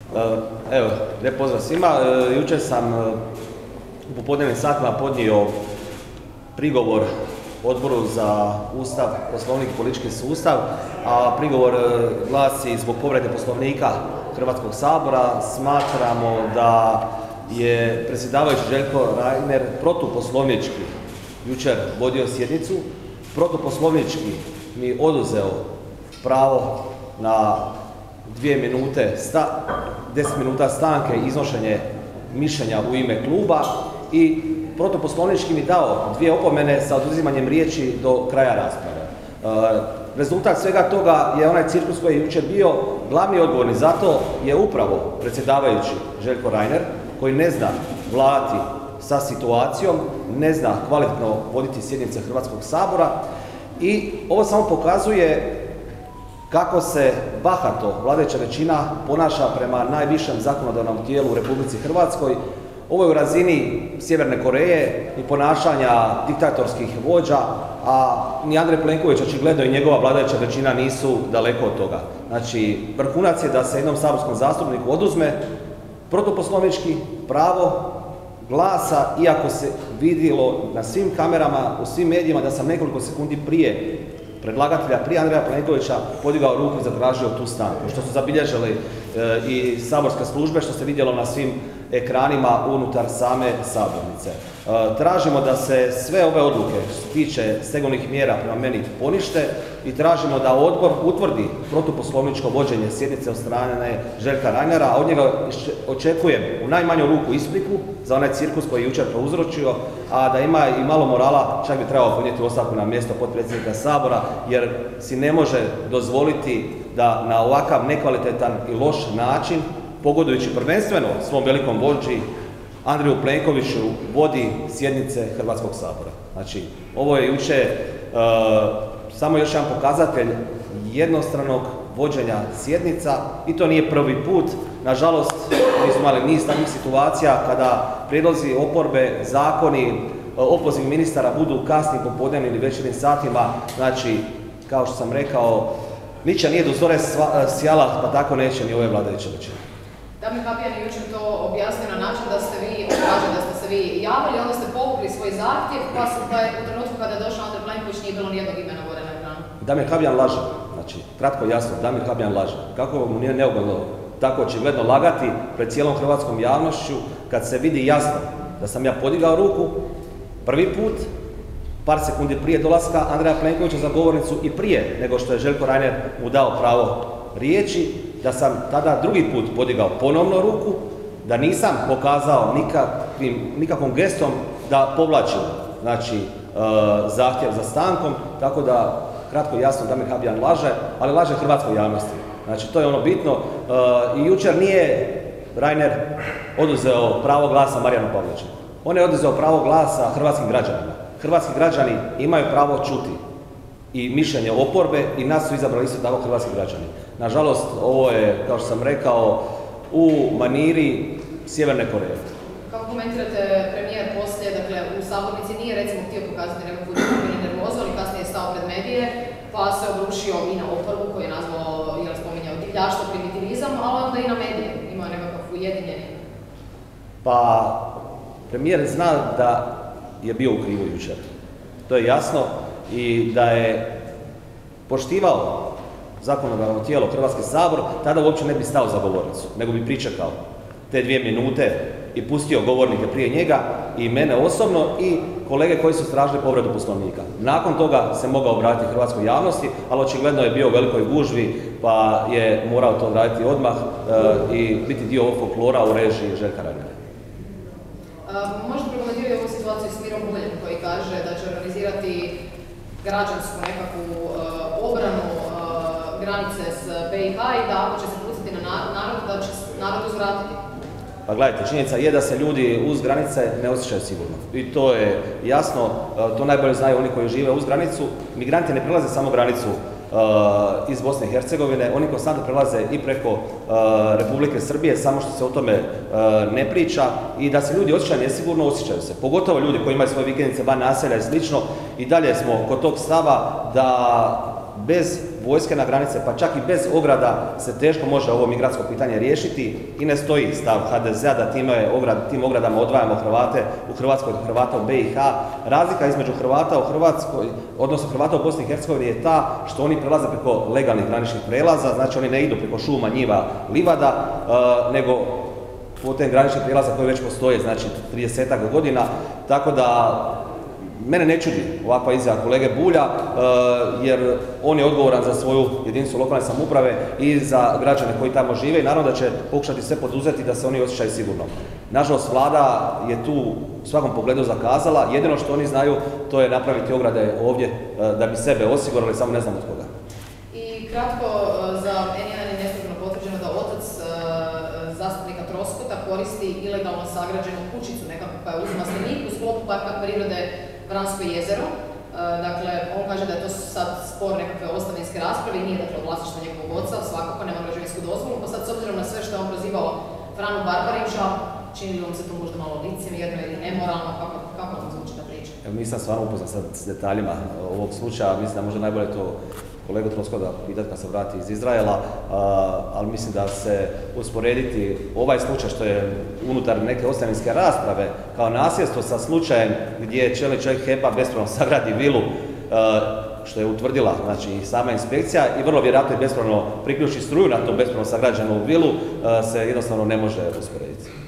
Evo, lijep pozdrav svima. Jučer sam u popodnevnim satima podnio prigovor Odboru za Ustav, Poslovnik i politički sustav, a prigovor glasi zbog povrede Poslovnika Hrvatskog sabora. Smatramo da je predsjedavajući Željko Reiner protuposlovnički jučer vodio sjednicu, protuposlovnički mi oduzeo pravo na 10 minuta stanke i iznošenje mišljenja u ime kluba i protuposlovnički mi dao 2 opomene sa oduzimanjem riječi do kraja rasprave. Rezultat svega toga je onaj cirkus koji je jučer bio. Glavni odgovorni za to je upravo predsjedavajući Željko Reiner, koji ne zna vladati sa situacijom, ne zna kvalitetno voditi sjednice Hrvatskog sabora i ovo samo pokazuje kako se bahato vladajuća većina ponaša prema najvišem zakonodavnom tijelu u Republici Hrvatskoj. Ovo je u razini Sjeverne Koreje i ponašanja diktatorskih vođa, a ni Andrej Plenković očigledno i njegova vladajuća većina nisu daleko od toga. Znači, vrhunac je da se jednom saborskom zastupniku oduzme protuposlovnički pravo glasa, iako se vidjelo na svim kamerama, u svim medijima da sam nekoliko sekundi prije predlagatelja, prije Andreja Plenkovića, podigao ruku i zatražio tu stanku, što su zabilježili i saborske službe, što se vidjelo na svim ekranima unutar same sabornice. Tražimo da se sve ove odluke što se tiče stegovnih mjera prema meni ponište i tražimo da odbor utvrdi protuposlovničko vođenje sjednice od strane Željka Reinera, a od njega očekujem u najmanju ruku ispriku za onaj cirkus koji je jučer prouzročio, a da ima i malo morala, čak bi trebao podnijeti ostavku na mjesto potpredsjednika Sabora, jer si ne može dozvoliti da na ovakav nekvalitetan i loš način, pogodujući prvenstveno svom velikom vođi Andreju Plenkoviću, vodi sjednice Hrvatskog sabora. Znači, ovo je jučer samo još jedan pokazatelj jednostranog vođenja sjednica i to nije prvi put. Nažalost, mi smo imali niz takvih situacija kada prijedlozi oporbe, zakoni, opoziv ministara budu kasnim popodnevnim ili večernjim satima. Znači, kao što sam rekao, ničija nije do zore sjala, pa tako neće ni ove vladajuće većine. Damir Habijan je jučer to objasnio na način da ste vi, on kaže da ste se vi javili, onda ste povukli svoj zahtjev, pa je u trenutku kada je došao Andrej Plenković nije bilo nijednog imena gore na ekranu. Damir Habijan laže, znači, kratko i jasno, Damir Habijan laže. Kako mu nije neugodno tako očigledno lagati pred cijelom hrvatskom javnošću, kad se vidi jasno da sam ja podigao ruku prvi put, par sekundi prije dolaska Andreja Plenkovića za govornicu i prije nego što je Željko Reiner mu dao pravo riječi, da sam tada drugi put podigao ponovno ruku, da nisam pokazao nikakvom gestom da povlačim, znači, zahtjev za stankom, tako da, kratko i jasno, Damir Habijan laže, ali laže hrvatskoj javnosti. Znači, to je ono bitno. I jučer nije Reiner oduzeo pravo glasa Marijanu Pavličeku. On je oduzeo pravo glasa hrvatskim građanima. Hrvatski građani imaju pravo čuti i mišljenje oporbe i nas su izabrali isto tako hrvatski građani. Nažalost, ovo je, kao što sam rekao, u maniri Sjeverne Koreje. Kako komentirate premijer poslije, dakle, u sabornici nije recimo htio pokazati nekakvu nervozu, ali kasnije je stao pred medije, pa se obrušio i na oporbu koju je nazvao, jel spominjao, divljaštvo, primitivizam, ali onda i na medije, imao nekakav ujedinjeni. Pa, premijer zna da je bio u krivu jučer. To je jasno i da je poštivao zakonodavno tijelo Hrvatski sabor, tada uopće ne bi stao za govornicu, nego bi pričekao te 2 minute i pustio govornike prije njega i mene osobno i kolege koji su tražili povredu Poslovnika. Nakon toga se mogao obratiti hrvatskoj javnosti, ali očigledno je bio u velikoj gužvi, pa je morao to raditi odmah i biti dio ovog folklora u režiji Željka Reinera. Možete prokomentirati ovu situaciju s Mirom Buljem koji kaže da će organizirati građansku nekakvu obranu granice s BiH i da ako će se pucati na narod, da će narod uzvratiti? Pa gledajte, činjenica je da se ljudi uz granice ne osjećaju sigurno. I to je jasno, to najbolje znaju oni koji žive uz granicu. Migranti ne prelaze samo granicu iz Bosne i Hercegovine, oni konstantno prelaze i preko Republike Srbije, samo što se o tome ne priča i da se ljudi osjećaju nesigurno, osjećaju se. Pogotovo ljudi koji imaju svoje vikendice van naselja i slično, i dalje smo kod tog stava da bez vojske na granice, pa čak i bez ograda se teško može ovo migrantsko pitanje riješiti i ne stoji stav HDZ-a da tim ogradama odvajamo Hrvate u Hrvatskoj od Hrvata u BiH. Razlika između Hrvata u Hrvatskoj, odnosno Hrvata u Bosni i Hercegovini je ta što oni prelaze preko legalnih graničnih prelaza, znači oni ne idu preko šuma, njiva, livada, nego putem graničnih prijelaza koji već postoje, znači 30-ak godina, tako da mene ne čudi ovakva izjava kolege Bulja, jer on je odgovoran za svoju jedinicu lokalne samouprave i za građane koji tamo žive i naravno da će pokušati sve poduzeti da se oni osjećaju sigurno. Nažalost, vlada je tu u svakom pogledu zakazala, jedino što oni znaju to je napraviti ograde ovdje da bi sebe osigurali, samo ne znam od koga. I kratko, za N1 je neslužbeno potvrđeno da otac zastupnika Troskota koristi ilegalno sagrađenu kućicu nekako koja je uz maslinik u sklopu parka prirode Vransko jezero. Dakle, on kaže da je to sad spor nekakve ostavinske rasprave i nije dakle vlasništvo njegovog oca, svakako nema građevinsku dozvolu, pa sad s obzirom na sve što je on prozivao Franu Barbarića, čini li vam se to možda malo licemjerno ili nemoralno, kako vam zvuči ta priča? Nisam stvarno upoznat sad s detaljima ovog slučaja, mislim da možda najbolje to kolegu Troskoda pitati kad se vrati iz Izraela, ali mislim da se usporediti ovaj slučaj što je unutar neke ostavinske rasprave kao nasljedstvo sa slučajem gdje čelni čovjek HEP-a bespravno sagradi vilu, što je utvrdila znači, i sama inspekcija i vrlo vjerojatno i bespravno priključi struju na to bespravno sagrađenu vilu, se jednostavno ne može usporediti.